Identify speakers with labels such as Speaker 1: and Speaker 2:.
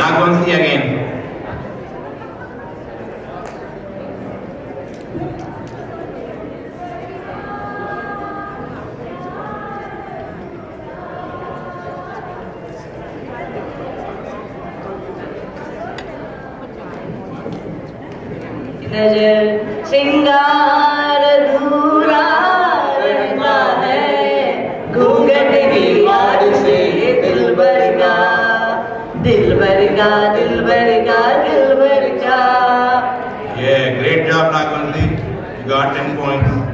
Speaker 1: Nagvanshi again.
Speaker 2: श्रृंगार अधूरा रहता है घूंघट की याद से दिलबर का दिलबर का दिलबर का दिलबर का.
Speaker 1: Yeah, great job Nagvanshi. You got 10 points.